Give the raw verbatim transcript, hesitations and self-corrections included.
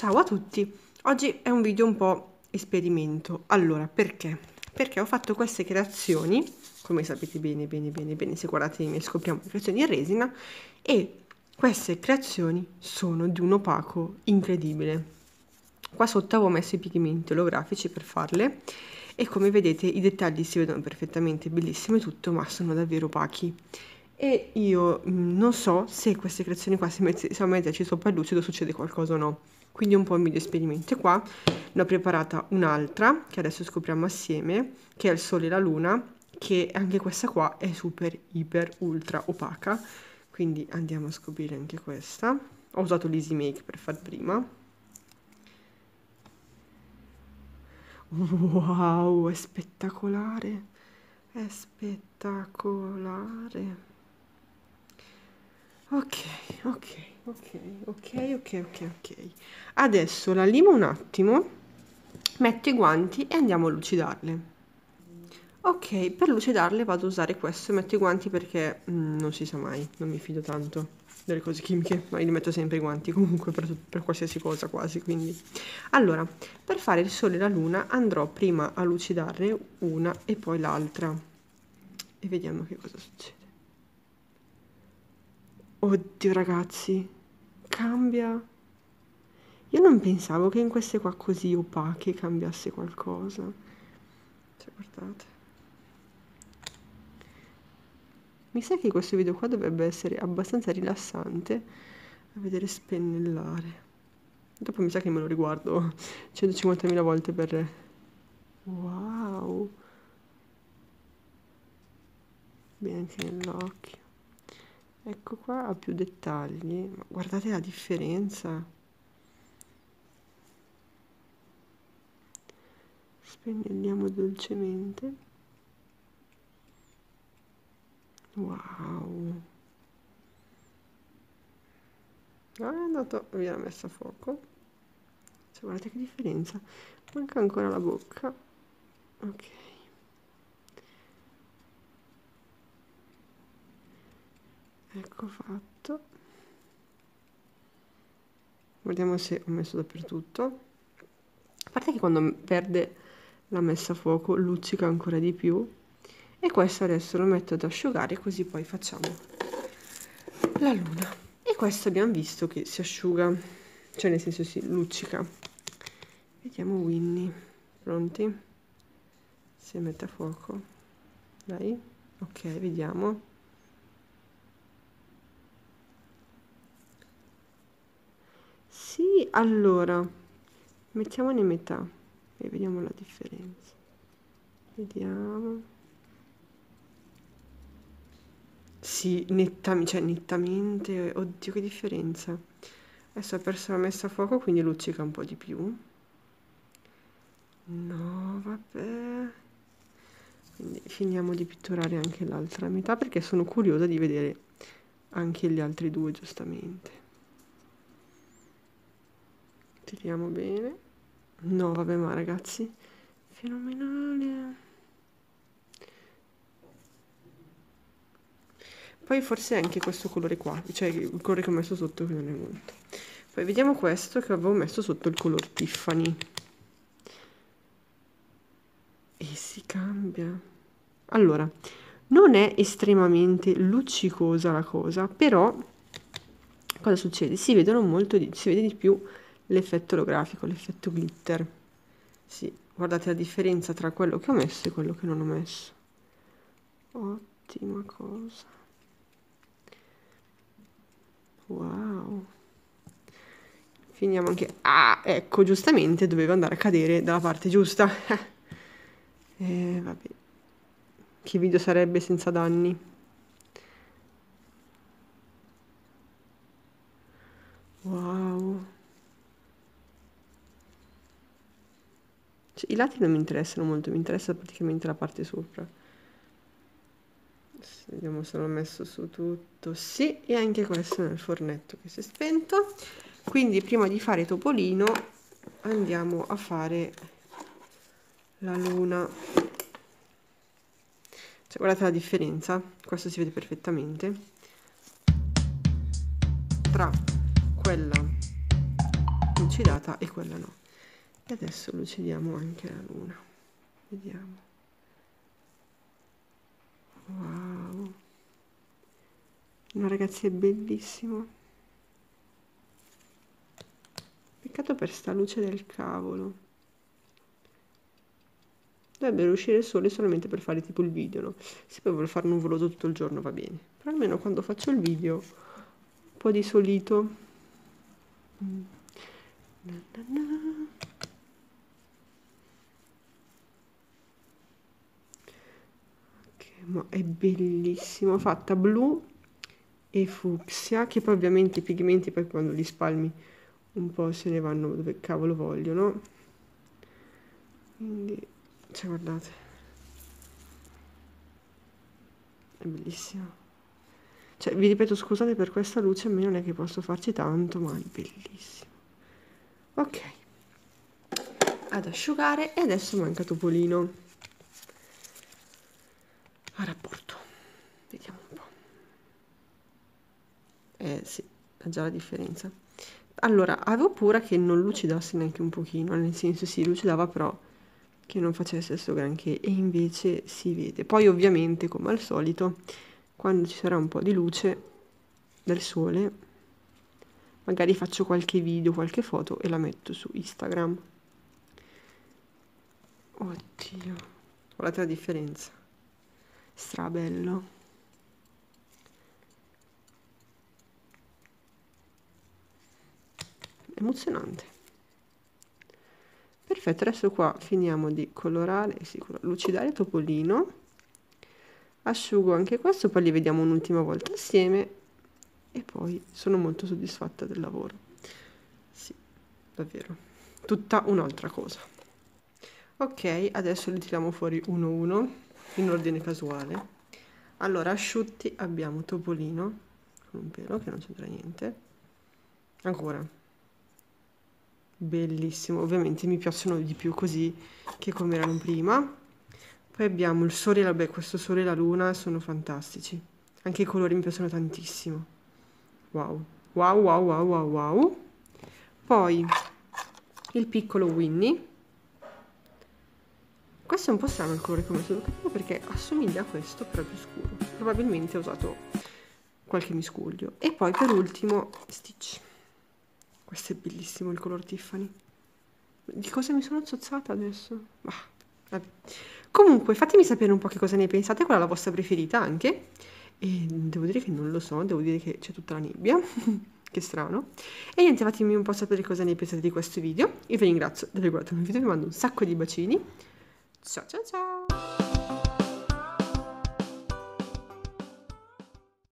Ciao a tutti, oggi è un video un po' esperimento. Allora, perché? Perché ho fatto queste creazioni, come sapete bene, bene, bene, bene, se guardate i miei scopriamo le creazioni in resina, e queste creazioni sono di un opaco incredibile. Qua sotto avevo messo i pigmenti olografici per farle e come vedete i dettagli si vedono perfettamente, bellissimo e tutto, ma sono davvero opachi. E io mh, non so se queste creazioni qua, se, met- se a metterci sopra il lucido succede qualcosa o no. Quindi un po' un video esperimento. E qua ne ho preparata un'altra, che adesso scopriamo assieme, che è il sole e la luna, che anche questa qua è super, iper, ultra opaca. Quindi andiamo a scoprire anche questa. Ho usato l'Easy Make per far prima. Wow, è spettacolare, è spettacolare. Ok, ok, ok, ok, ok, ok, ok. Adesso la limo un attimo, metto i guanti e andiamo a lucidarle. Ok, per lucidarle vado a usare questo, metto i guanti perché mm, non si sa mai, non mi fido tanto delle cose chimiche, ma io li metto sempre i guanti comunque per, per qualsiasi cosa quasi, quindi. Allora, per fare il sole e la luna andrò prima a lucidarne una e poi l'altra e vediamo che cosa succede. Oddio ragazzi, cambia. Io non pensavo che in queste qua così opache cambiasse qualcosa. Cioè, guardate. Mi sa che questo video qua dovrebbe essere abbastanza rilassante a vedere spennellare. Dopo mi sa che me lo riguardo centocinquantamila volte per... Wow! Bene anche nell'occhio. Ecco qua ha più dettagli, ma guardate la differenza. Spennelliamo dolcemente. Wow! Ah, è andato via la messa a fuoco. Cioè, guardate che differenza. Manca ancora la bocca. Ok. Ecco fatto. Vediamo se ho messo dappertutto. A parte che quando perde la messa a fuoco luccica ancora di più. E questo adesso lo metto ad asciugare così poi facciamo la luna. E questo abbiamo visto che si asciuga, cioè nel senso si luccica. Vediamo Winnie. Pronti? Si mette a fuoco. Dai. Ok, vediamo. Sì, allora, mettiamone metà e vediamo la differenza. Vediamo. Sì, nettamente, cioè nettamente, oddio che differenza. Adesso ho perso la messa a fuoco, quindi luccica un po' di più. No, vabbè. Quindi finiamo di pitturare anche l'altra metà perché sono curiosa di vedere anche gli altri due, giustamente. Tiriamo bene. No, vabbè, ma ragazzi, fenomenale. Poi forse anche questo colore qua, cioè il colore che ho messo sotto che non è molto. Poi vediamo questo che avevo messo sotto il color Tiffany. E si cambia. Allora, non è estremamente luccicosa la cosa, però cosa succede? Si vedono molto di, si vede di più l'effetto olografico, l'effetto glitter. Sì, guardate la differenza tra quello che ho messo e quello che non ho messo. Ottima cosa. Wow. Finiamo anche... Ah, ecco, giustamente doveva andare a cadere dalla parte giusta. E vabbè. Che video sarebbe senza danni? Wow. Cioè, i lati non mi interessano molto, mi interessa praticamente la parte sopra. Vediamo se l'ho messo su tutto. Sì, e anche questo nel fornetto che si è spento. Quindi prima di fare Topolino andiamo a fare la luna. Cioè, guardate la differenza, questo si vede perfettamente tra quella lucidata e quella no. E adesso lucidiamo anche la luna, vediamo. Wow, no ragazzi, è bellissimo. Peccato per sta luce del cavolo. Dovrebbe uscire il sole solamente per fare tipo il video, no? Se poi vuole fare nuvoloso tutto il giorno va bene, però almeno quando faccio il video un po' di solito. Mm. Na, na, na. Ok, ma è bellissimo, fatta blu e fucsia, che poi ovviamente i pigmenti poi quando li spalmi un po' se ne vanno dove cavolo vogliono. Quindi, cioè guardate, è bellissimo. Cioè, vi ripeto, scusate per questa luce, a me non è che posso farci tanto, ma è bellissimo. Ok, ad asciugare e adesso manca Topolino. A rapporto, vediamo un po'. Eh sì, ha già la differenza. Allora, avevo paura che non lucidasse neanche un pochino, nel senso si lucidava però che non facesse questo granché, e invece si vede. Poi ovviamente, come al solito, quando ci sarà un po' di luce del sole, magari faccio qualche video, qualche foto e la metto su Instagram. Oddio, guardate la differenza, strabello. Emozionante. Perfetto, adesso qua finiamo di colorare, sì, lucidare Topolino. Asciugo anche questo, poi li vediamo un'ultima volta assieme e poi sono molto soddisfatta del lavoro. Sì, davvero, tutta un'altra cosa. Ok, adesso li tiriamo fuori uno uno in ordine casuale. Allora, asciutti abbiamo Topolino con un pelo che non c'entra niente. Ancora, bellissimo, ovviamente mi piacciono di più così che come erano prima. Poi abbiamo il sole, vabbè, questo sole e la luna sono fantastici, anche i colori mi piacciono tantissimo. Wow, wow, wow, wow, wow, wow. Poi il piccolo Winnie. Questo è un po' strano il colore come sto capendo, perché assomiglia a questo però più scuro, probabilmente ho usato qualche miscuglio. E poi per ultimo Stitch. Questo è bellissimo, il color Tiffany. Di cosa mi sono zozzata adesso? Bah, vabbè. Comunque fatemi sapere un po' che cosa ne pensate, qual è la vostra preferita anche. E devo dire che non lo so, devo dire che c'è tutta la nebbia. Che strano. E niente, fatemi un po' sapere cosa ne pensate di questo video. Io vi ringrazio di aver guardato il video, vi mando un sacco di bacini. Ciao ciao ciao!